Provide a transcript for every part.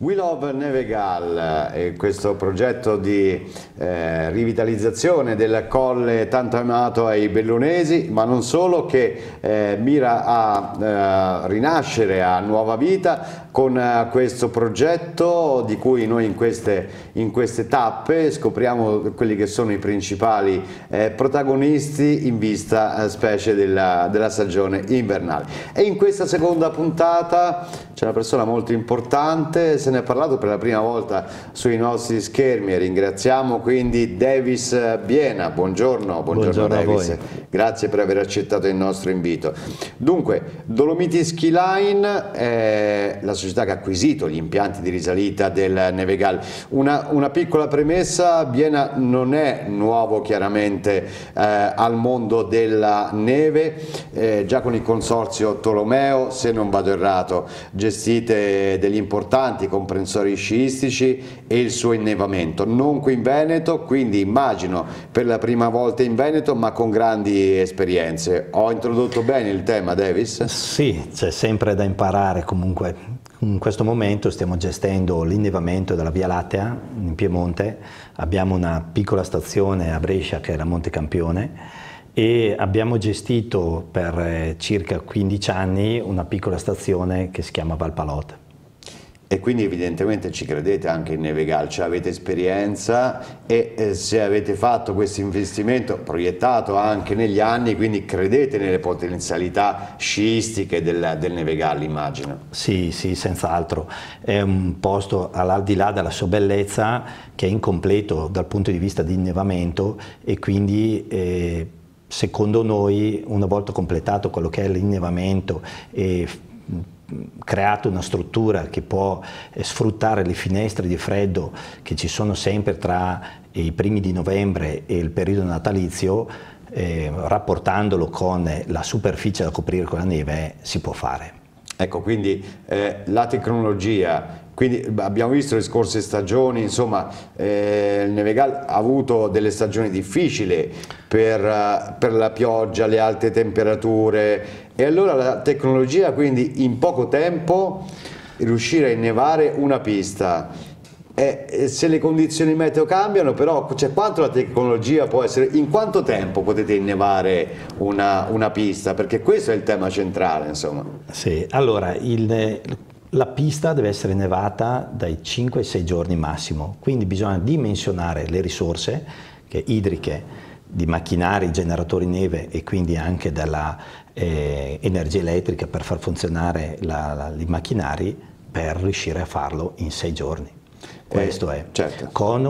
We Love Nevegal, questo progetto di rivitalizzazione del colle tanto amato ai bellunesi, ma non solo, che mira a rinascere a nuova vita con questo progetto di cui noi in queste tappe scopriamo quelli che sono i principali protagonisti in vista specie della stagione invernale. E in questa seconda puntata c'è una persona molto importante, se ne è parlato per la prima volta sui nostri schermi e ringraziamo quindi Davis Biena. Buongiorno Davis, a voi. Grazie per aver accettato il nostro invito. Dunque, Dolomiti Ski Line è la società che ha acquisito gli impianti di risalita del Nevegal. Una piccola premessa: Biena non è nuovo chiaramente al mondo della neve, già con il consorzio Tolomeo, se non vado errato, gestite degli importanti comprensori sciistici e il suo innevamento, non qui in Veneto, quindi immagino per la prima volta in Veneto, ma con grandi esperienze. Ho introdotto bene il tema, Davis? Sì, c'è sempre da imparare. Comunque in questo momento stiamo gestendo l'innevamento della Via Lattea in Piemonte, abbiamo una piccola stazione a Brescia che è la Monte Campione, e abbiamo gestito per circa 15 anni una piccola stazione che si chiama Valpalot. E quindi evidentemente ci credete anche in Nevegal, cioè avete esperienza e se avete fatto questo investimento proiettato anche negli anni, quindi credete nelle potenzialità sciistiche del Nevegal, immagino. Sì, senz'altro. È un posto al di là della sua bellezza che è incompleto dal punto di vista di innevamento, e quindi secondo noi, una volta completato quello che è l'innevamento e creato una struttura che può sfruttare le finestre di freddo che ci sono sempre tra i primi di novembre e il periodo natalizio, rapportandolo con la superficie da coprire con la neve, si può fare. Ecco, quindi la tecnologia, quindi abbiamo visto le scorse stagioni, insomma il Nevegal ha avuto delle stagioni difficili per la pioggia, le alte temperature, e allora la tecnologia, quindi in poco tempo riuscire a innevare una pista. Se le condizioni meteo cambiano, però quanto la tecnologia può essere, in quanto tempo potete innevare una pista, perché questo è il tema centrale, insomma. Sì, allora la pista deve essere innevata dai 5 ai 6 giorni massimo, quindi bisogna dimensionare le risorse idriche, di macchinari, generatori neve e quindi anche della energia elettrica per far funzionare i macchinari, per riuscire a farlo in 6 giorni. Questo è, certo. Con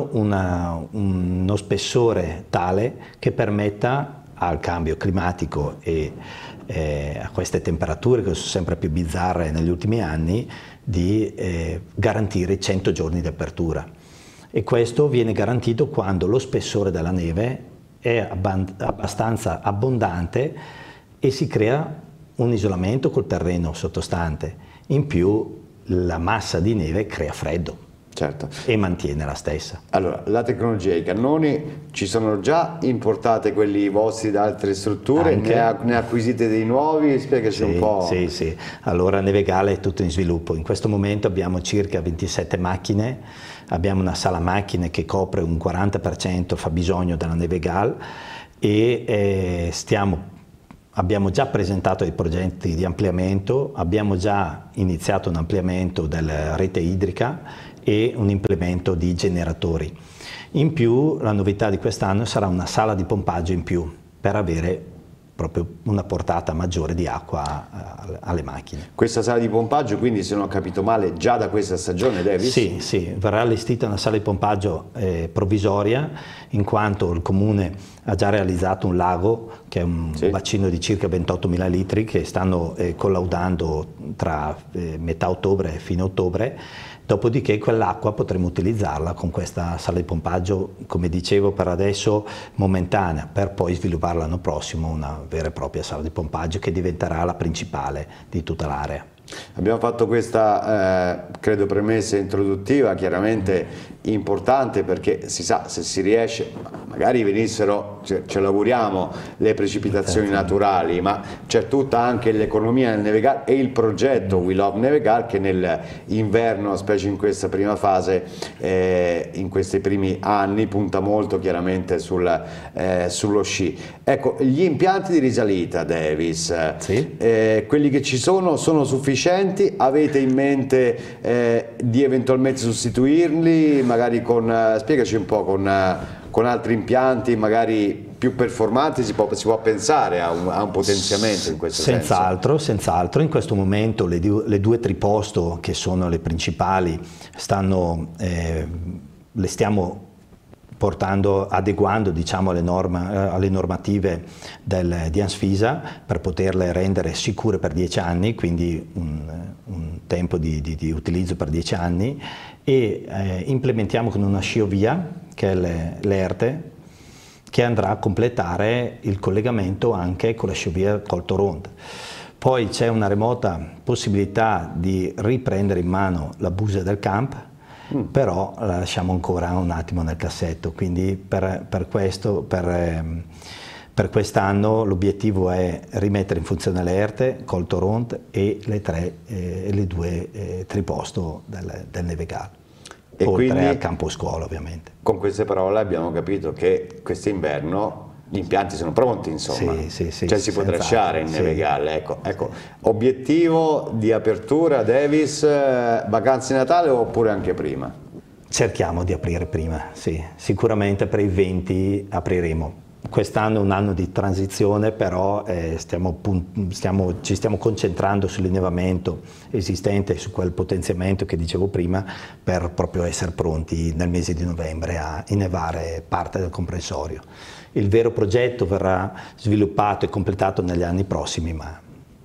uno spessore tale che permetta al cambio climatico e a queste temperature che sono sempre più bizzarre negli ultimi anni, di garantire 100 giorni di apertura. E questo viene garantito quando lo spessore della neve è abbastanza abbondante e si crea un isolamento col terreno sottostante. In più la massa di neve crea freddo. Certo. E mantiene la stessa. Allora, la tecnologia, i cannoni ci sono già importate, quelli vostri da altre strutture? Ne acquisite dei nuovi? Spiegaci un po'. Sì. Allora, Nevegal è tutto in sviluppo. In questo momento abbiamo circa 27 macchine, abbiamo una sala macchine che copre un 40% fabbisogno della Nevegal, e abbiamo già presentato dei progetti di ampliamento, abbiamo già iniziato un ampliamento della rete idrica e un implemento di generatori. In più, la novità di quest'anno sarà una sala di pompaggio in più, per avere proprio una portata maggiore di acqua alle macchine. Questa sala di pompaggio, quindi, se non ho capito male, già da questa stagione, Davis? Sì, verrà allestita una sala di pompaggio provvisoria, in quanto il Comune ha già realizzato un lago, che è un bacino di circa 28.000 litri, che stanno collaudando tra metà ottobre e fine ottobre. Dopodiché quell'acqua potremo utilizzarla con questa sala di pompaggio, come dicevo, per adesso momentanea, per poi sviluppare l'anno prossimo una vera e propria sala di pompaggio che diventerà la principale di tutta l'area. Abbiamo fatto questa, credo, premessa introduttiva. Chiaramente importante, perché si sa, se si riesce, magari venissero, ce l'auguriamo, le precipitazioni naturali, ma c'è tutta anche l'economia nel Neve Gall e il progetto We Love Neve Gall, che nell'inverno, specie in questa prima fase, in questi primi anni, punta molto chiaramente sullo sci. Ecco, gli impianti di risalita, Davis, sì. Quelli che ci sono sufficienti? Avete in mente di eventualmente sostituirli, magari spiegaci un po', con altri impianti magari più performanti? Si può pensare a un potenziamento in questo senso? Senz'altro, in questo momento le due triposto, che sono le principali, le stiamo adeguando, diciamo, alle normative di Anfisa, per poterle rendere sicure per 10 anni, quindi un tempo di utilizzo per 10 anni, e implementiamo con una sciovia, che è l'ERTE, che andrà a completare il collegamento anche con la sciovia Coltorond. Poi c'è una remota possibilità di riprendere in mano la Busa del Camp, però la lasciamo ancora un attimo nel cassetto, quindi per quest'anno l'obiettivo è rimettere in funzione le ERTE, Coltorond e le due triposto del Neve Gall, e oltre quindi, al campo scuola ovviamente. Con queste parole abbiamo capito che quest'inverno gli impianti sono pronti, insomma, sì, cioè si potrà sciare in Neve Gall. Ecco. Obiettivo di apertura, Davis, vacanze di Natale oppure anche prima? Cerchiamo di aprire prima, sì, sicuramente per i 20 apriremo. Quest'anno è un anno di transizione, però ci stiamo concentrando sull'innevamento esistente, su quel potenziamento che dicevo prima, per proprio essere pronti nel mese di novembre a innevare parte del comprensorio. Il vero progetto verrà sviluppato e completato negli anni prossimi, ma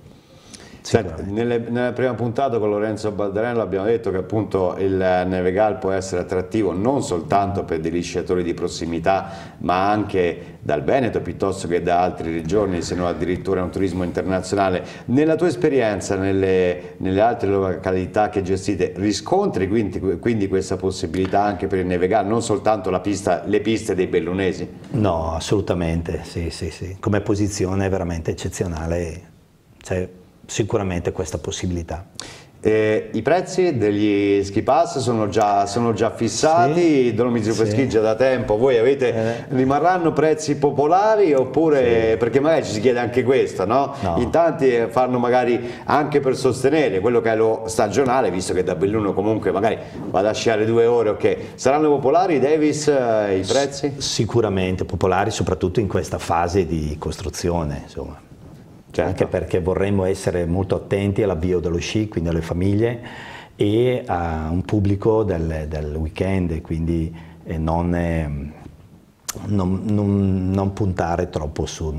nella prima puntata con Lorenzo Baldarello abbiamo detto che appunto il Neve Gall può essere attrattivo non soltanto per degli sciatori di prossimità, ma anche dal Veneto piuttosto che da altre regioni, se non addirittura un turismo internazionale. Nella tua esperienza, nelle altre località che gestite, riscontri quindi questa possibilità anche per il Neve Gall, non soltanto le piste dei bellunesi? No, assolutamente, sì. Come posizione è veramente eccezionale, c'è sicuramente questa possibilità. I prezzi degli ski pass sono già fissati, sì, Dolomiti Super Ski già da tempo, voi rimarranno prezzi popolari oppure, perché magari ci si chiede anche questo, no? In tanti fanno magari anche per sostenere quello che è lo stagionale, visto che da Belluno comunque magari vado a sciare 2 ore, ok, saranno popolari, Davis, i prezzi? Sicuramente popolari, soprattutto in questa fase di costruzione, insomma. Certo. Anche perché vorremmo essere molto attenti all'avvio dello sci, quindi alle famiglie e a un pubblico del weekend, quindi non puntare troppo su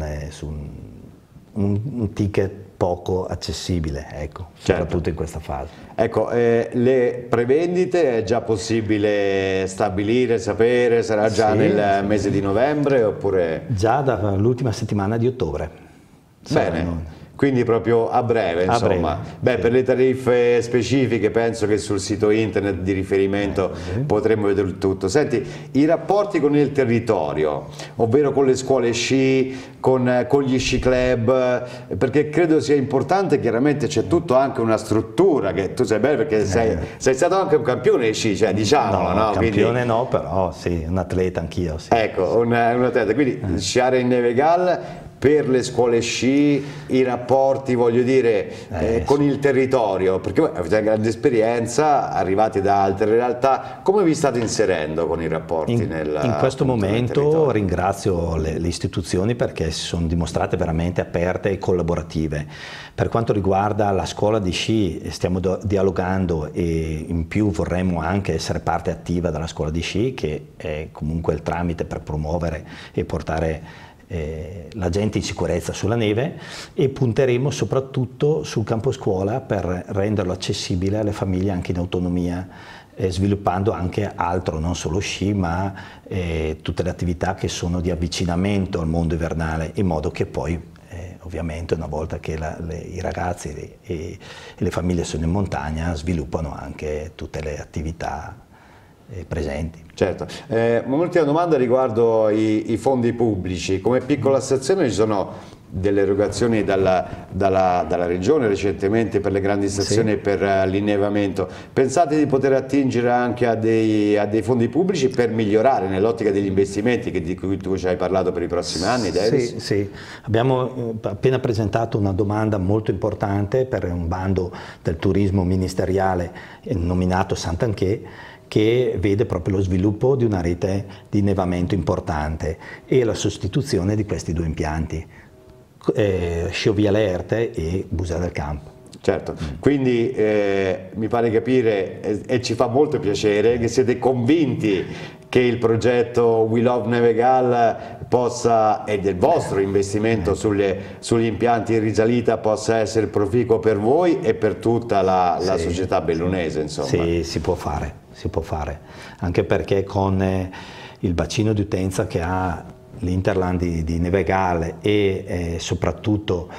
un ticket poco accessibile, ecco, soprattutto in questa fase. Ecco, le prevendite è già possibile stabilire, sapere, sarà già nel mese di novembre oppure? Già dall'ultima settimana di ottobre. Bene, quindi proprio a breve, insomma. Per le tariffe specifiche penso che sul sito internet di riferimento potremo vedere tutto. Senti, i rapporti con il territorio, ovvero con le scuole sci, con gli sci club, perché credo sia importante, chiaramente c'è tutto anche una struttura, che tu sai bene perché sei stato anche un campione di sci, cioè diciamolo, no? Campione quindi, no, però sì, un atleta anch'io. Sì. Ecco, un atleta, quindi sciare in Neve Gall. Per le scuole sci, i rapporti, voglio dire, con il territorio, perché voi avete una grande esperienza, arrivati da altre realtà, come vi state inserendo con i rapporti in questo momento ringrazio le istituzioni perché si sono dimostrate veramente aperte e collaborative. Per quanto riguarda la scuola di sci stiamo dialogando e in più vorremmo anche essere parte attiva della scuola di sci, che è comunque il tramite per promuovere e portare la gente in sicurezza sulla neve, e punteremo soprattutto sul campo scuola per renderlo accessibile alle famiglie anche in autonomia, sviluppando anche altro, non solo sci, ma tutte le attività che sono di avvicinamento al mondo invernale, in modo che poi ovviamente una volta che i ragazzi e le famiglie sono in montagna sviluppano anche tutte le attività presenti. Certo, un'ultima domanda riguardo i fondi pubblici. Come piccola stazione ci sono delle erogazioni dalla regione recentemente per le grandi stazioni e per l'innevamento. Pensate di poter attingere anche a dei fondi pubblici per migliorare nell'ottica degli investimenti di cui tu ci hai parlato per i prossimi anni, Davis? Sì, abbiamo appena presentato una domanda molto importante per un bando del turismo ministeriale nominato Sant'Anché, che vede proprio lo sviluppo di una rete di innevamento importante e la sostituzione di questi due impianti, Sciovia Erte e Busa del Campo. Certo, quindi mi pare capire e ci fa molto piacere che siete convinti che il progetto We Love Nevegal possa, e del vostro investimento sugli impianti in risalita, possa essere proficuo per voi e per tutta la società bellunese, insomma. Sì, si può fare, anche perché con il bacino di utenza che ha l'Interland di Nevegal e soprattutto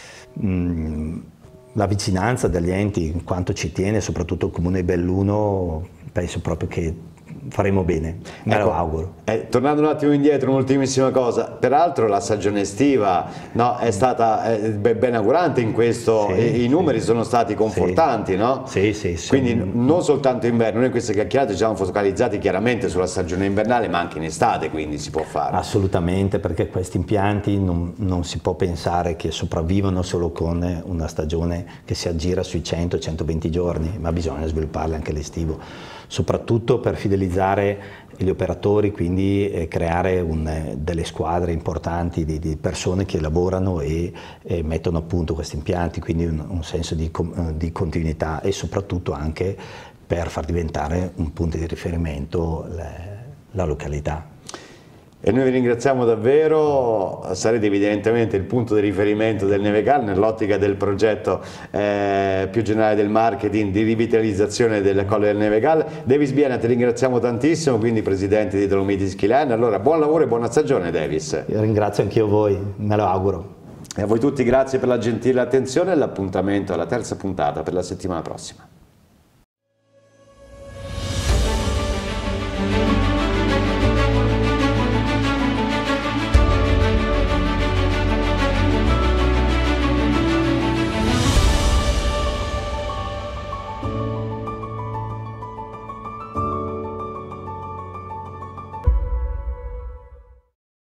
la vicinanza degli enti, in quanto ci tiene soprattutto il Comune di Belluno, penso proprio che faremo bene, me lo auguro. Tornando un attimo indietro, un'ultimissima cosa, peraltro la stagione estiva è stata ben augurante in questo, i numeri sono stati confortanti, no? Sì. Quindi non soltanto inverno, noi in queste chiacchierate ci siamo focalizzati chiaramente sulla stagione invernale, ma anche in estate, quindi si può fare. Assolutamente, perché questi impianti non si può pensare che sopravvivano solo con una stagione che si aggira sui 100-120 giorni, ma bisogna svilupparli anche l'estivo, soprattutto per fidelizzare gli operatori, quindi creare delle squadre importanti di persone che lavorano e mettono a punto questi impianti, quindi un senso di continuità e soprattutto anche per far diventare un punto di riferimento la località. E noi vi ringraziamo davvero, sarete evidentemente il punto di riferimento del Nevegal nell'ottica del progetto più generale del marketing di rivitalizzazione della Colle del Nevegal. Davis Biena, ti ringraziamo tantissimo, quindi presidente di Dolomiti Ski Line. Allora buon lavoro e buona stagione, Davis. Io ringrazio anch'io voi, me lo auguro. E a voi tutti grazie per la gentile attenzione e l'appuntamento alla terza puntata per la settimana prossima.